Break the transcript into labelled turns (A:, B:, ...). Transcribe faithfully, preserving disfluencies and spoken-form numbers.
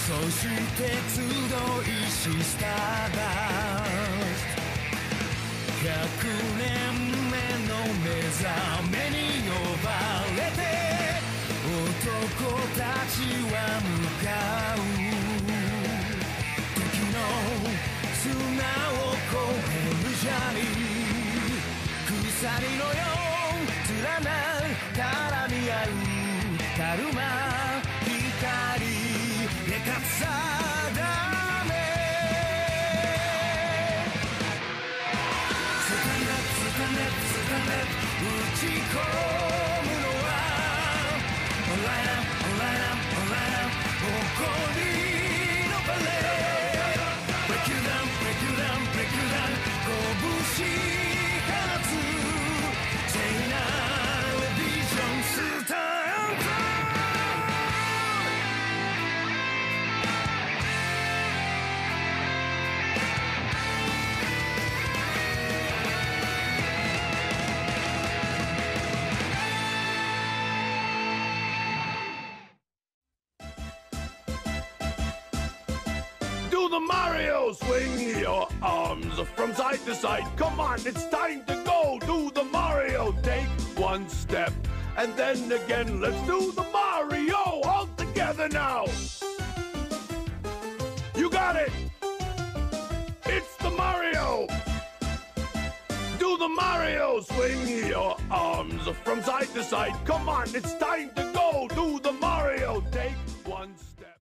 A: そして集いしスターダストひゃくねんめの目覚めに呼ばれて男たちは向かう時の砂を越えるジャーニー鎖のよう連な絡み合うたるま光でかさだめスタネスタネスタネ打ち込むのはオンライナオンライナオンライナ誇りのバレーブレイクダウンブレイクダウンブレイクダウン拳放つ聖なるビジョンスター
B: Do the Mario! Swing your arms from side to side. Come on, it's time to go. Do the Mario. Take one step and then again. Let's do the Mario all together now. You got it. It's the Mario. Do the Mario. Swing your arms from side to side. Come on, it's time to go. Do the Mario. Take